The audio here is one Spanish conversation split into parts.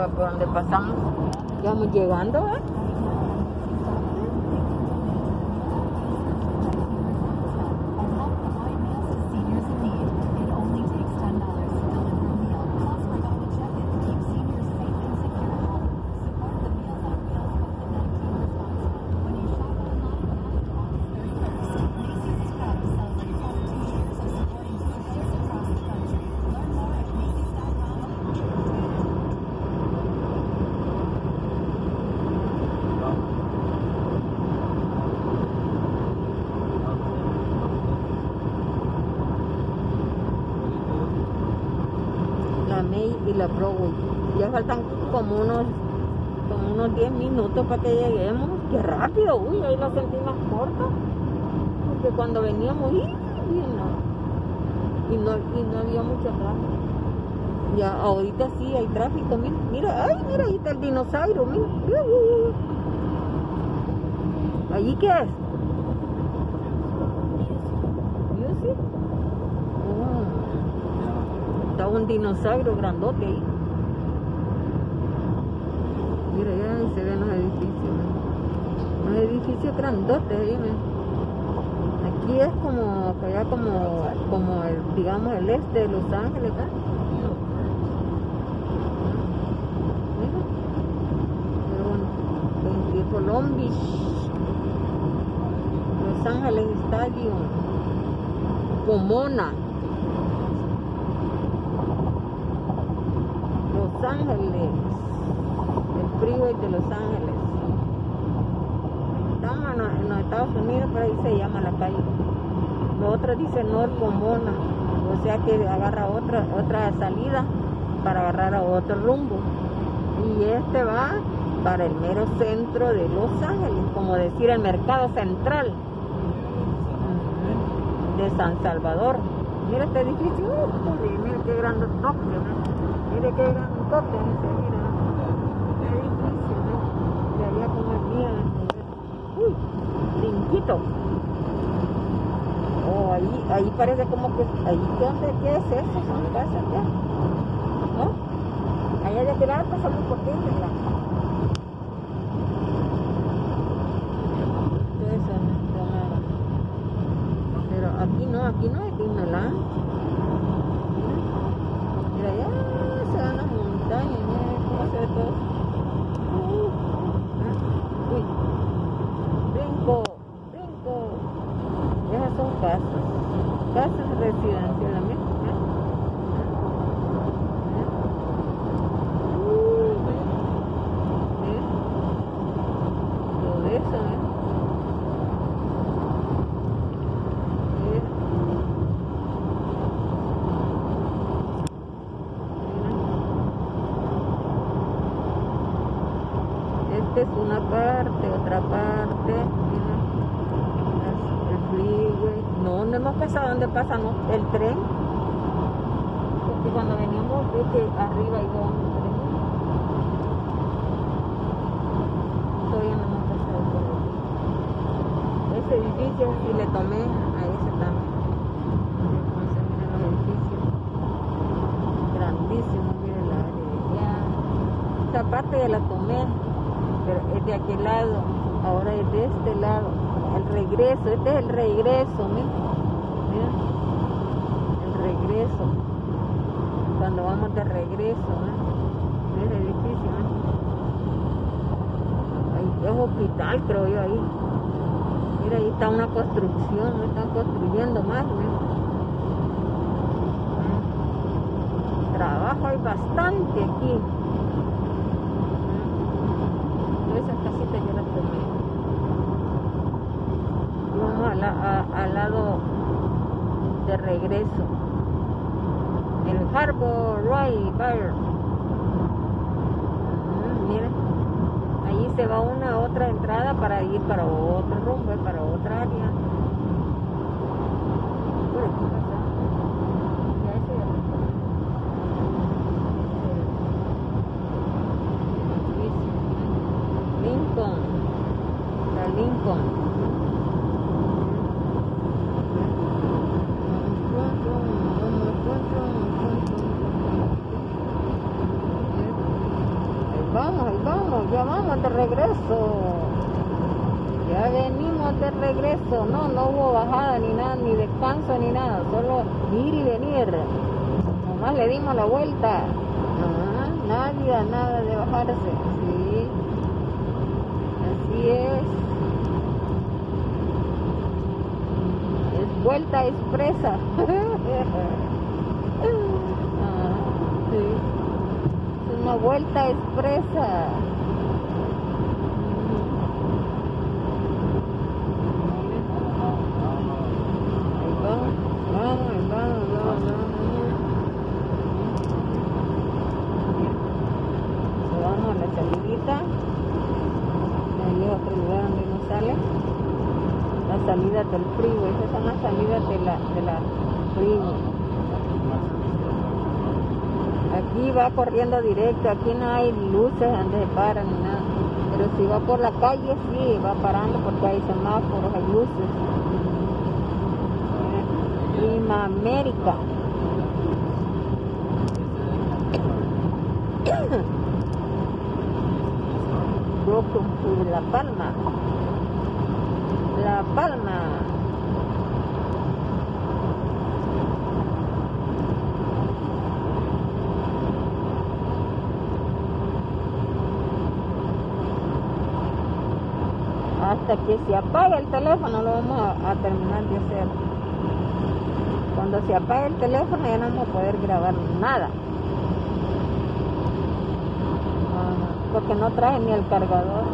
por donde pasamos. Ya vamos llegando, ¿eh? Y la Broadway. Ya faltan como unos 10 minutos para que lleguemos. ¡Qué rápido! Uy, ahí la sentí más corta. Porque cuando veníamos, y no había mucho tráfico. Ya ahorita sí hay tráfico. Mira, mira, ahí está el dinosaurio. Mira. ¿Allí qué es? ¿Yo sí? Está un dinosaurio grandote ahí. Mira, ya se ven los edificios. Los edificios grandotes ahí. Aquí es como allá como el, digamos, el este de Los Ángeles, ¿verdad? Mira. Colombia. Los Ángeles Stadium. Pomona. Los Ángeles, el freeway de Los Ángeles. Estamos en los Estados Unidos, pero ahí se llama la calle. Lo otro dice North Pomona, o sea que agarra otra salida para agarrar a otro rumbo. Y este va para el mero centro de Los Ángeles, como decir el mercado central de San Salvador. Mira este edificio, mira qué grande toque, mire qué gran toque, mira, qué edificio, de allá como el mío, uy, brinquito. Oh, ahí parece como que, ¿qué es eso? Son casas ya, ¿no? Allá de aquel lado pasamos por ti, ¿verdad? Pero aquí no es Disneyland. Mira, allá se van las montañas, mira cómo se ve todo. Uy, brinco. Esas son casas residenciales, mira. Todo eso, es una parte, otra parte, mira, el freeway. No hemos pasado donde pasa el tren, porque cuando veníamos vi que arriba iba un tren. Todavía no hemos pasado por ahí. Ese edificio sí le tomé a ese también. Entonces miren los edificios grandísimos, miren la área. Esta parte ya la tomé, pero es de aquel lado, ahora es de este lado, el regreso, este es el regreso, mira, el regreso, cuando vamos de regreso, mira el edificio, ahí es hospital, creo yo, ahí, mira, ahí está una construcción, no están construyendo más, trabajo hay bastante aquí. Esas casitas yo las tomé. Y vamos al lado de regreso. El Harbor Right Bar. Miren, allí se va una otra entrada para ir para otro rumbo, para otra área. Por aquí pasa. Ya ese ya lo tomé. Lincoln. vamos, ya vamos de regreso. Ya venimos de regreso. No hubo bajada ni nada, ni descanso ni nada. Solo ir y venir. Nomás le dimos la vuelta. Nada de bajarse. Sí. Así es. Es vuelta expresa. Sí. Es una vuelta expresa. Vamos a la salidita. Ahí es otro lugar donde no sale. La salida del freeway. Esas son las salidas de la freeway. Aquí va corriendo directo. Aquí no hay luces donde se paran ni nada. Pero si va por la calle, sí, va parando porque hay semáforos, hay luces. Prima América. Broken Food, La Palma. La Palma. Hasta que se apague el teléfono lo vamos a terminar de hacer. Cuando se apague el teléfono ya no vamos a poder grabar nada. Porque no traje ni el cargador.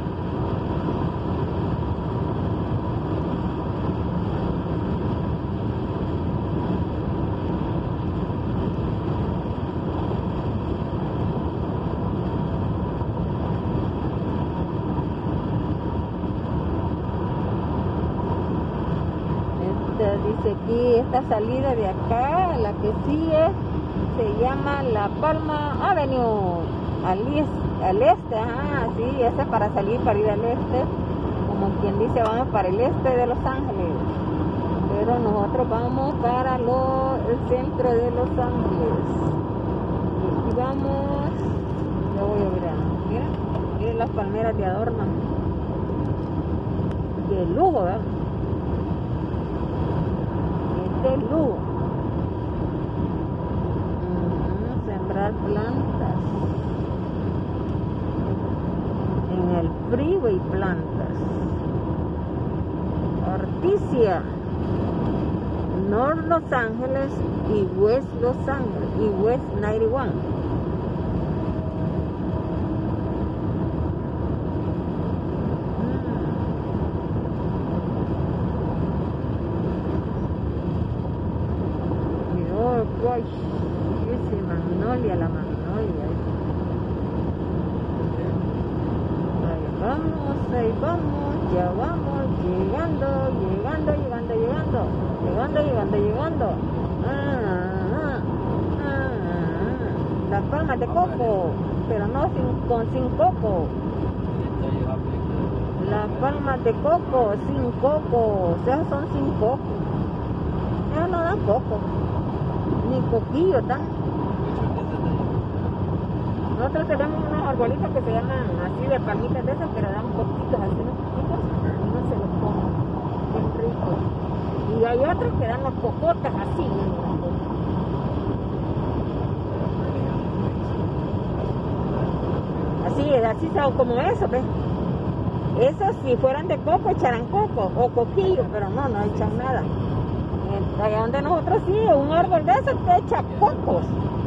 Dice aquí, esta salida de acá, la que sigue, se llama La Palma Avenue. Al este, sí, esa es para salir, para ir al este, como quien dice, vamos para el este de Los Ángeles, pero nosotros vamos para el centro de Los Ángeles. Y vamos, ya voy a ver, miren las palmeras de adorno, de lujo, ¿verdad? De lujo. Sembrar plantas. En el freeway plantas. Orticia. North Los Ángeles y West Los Ángeles y West 91. Dice Magnolia, la Magnolia. Ahí vamos, ya vamos, llegando. Las palmas de coco, pero no sin coco. Las palmas de coco, sin coco, o sea, son sin coco. Ellos no dan coco. Ni coquillo tan. Nosotros tenemos unos arbolitos que se llaman así de palmitas de esas, pero dan poquitos, así unos poquitos, y no se los comen, bien ricos. Y hay otros que dan los cocotes así. Así como eso, ¿ves? Esos si fueran de coco echaran coco o coquillo, pero no echan nada. Allá donde nosotros sí, un árbol de esos te echa cocos,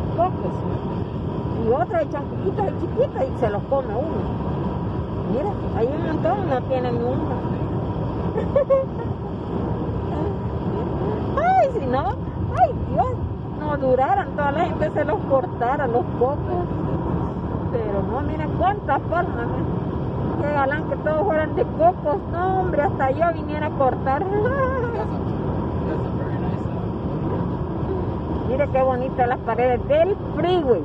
y otros echan coquitos chiquitos y se los come uno. Mira, hay un montón, no tienen ni uno. Ay, si no, ay Dios, no duraran, toda la gente se los cortara, los cocos. Pero no, miren cuántas palmas, qué galán que todos fueran de cocos. No, hombre, hasta yo viniera a cortar. Mire qué bonitas las paredes del freeway.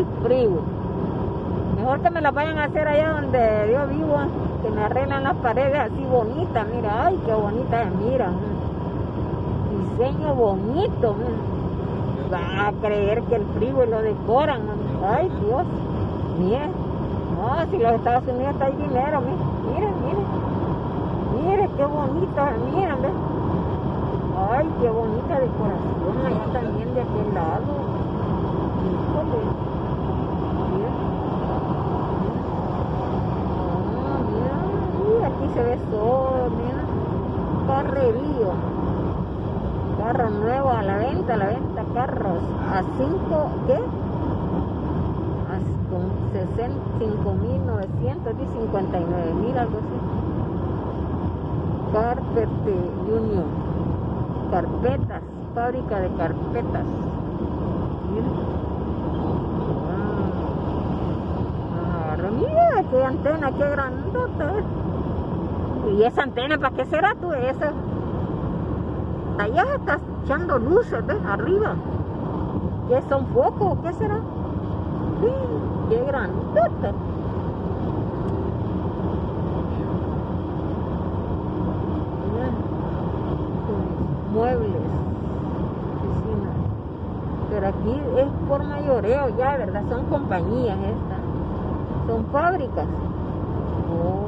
Mejor que me las vayan a hacer allá donde yo vivo, que me arreglan las paredes así bonitas. Mira, ay, qué bonitas, mira. Diseño bonito, mira. Va a creer que el freeway lo decoran, ay Dios. Mira, No, si los Estados Unidos está el dinero, mire, mire qué bonita, miren, ¿ves? Ay, qué bonita decoración, allá también de aquel lado. Híjole, mira. Mira, aquí se ve sol, mira. Carrerío. Carro nuevo a la venta, carros. A 5, ¿qué? Con 5.900 y 59.000, algo así. Carpet Union. Carpetas, fábrica de carpetas. Mira. Mira qué antena, qué grandota. ¿Y esa antena para qué será tú? Esa. Allá está echando luces, ¿ves? Arriba. ¿Qué son focos? ¿Qué será? Sí, qué grandota. Muebles, oficina. Pero aquí es por mayoreo ya, ¿verdad? Son compañías estas. Son fábricas. Oh.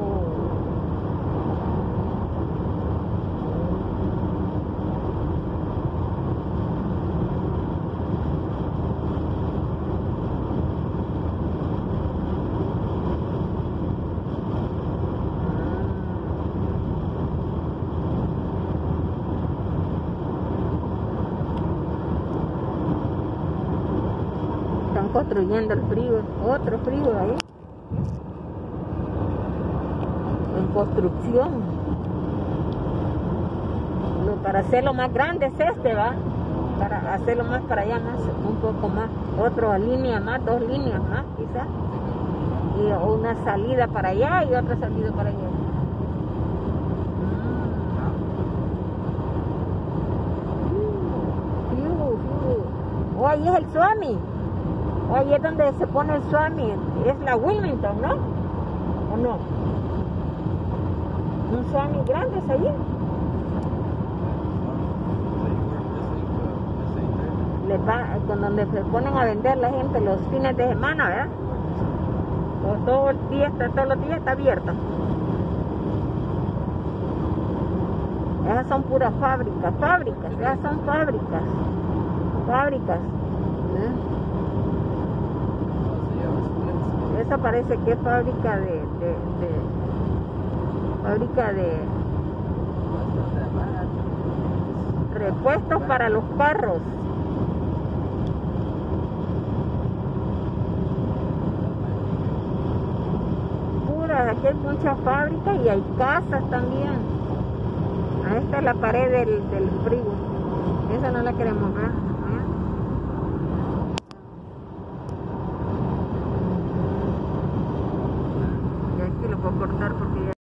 Están construyendo el frío, otro frío ahí. En construcción. Para hacerlo más grande es este, ¿va? Para hacerlo más para allá, más, un poco más. Otra línea más, 2 líneas más, quizás. Y una salida para allá y otra salida para allá. Oh, ahí es el Swami. Oh, ahí es donde se pone el Swami. Es la Wilmington, ¿no? ¿O no? Un Swami grande es allí. Con donde se ponen a vender la gente los fines de semana, ¿verdad? O todos los días está abierto. Esas son puras fábricas, esas son fábricas. ¿Eh? Esa parece que es fábrica de repuestos para los carros. Aquí hay muchas fábricas y hay casas también. Ahí está la pared del frigo. Esa no la queremos ver. Y aquí lo puedo cortar porque ya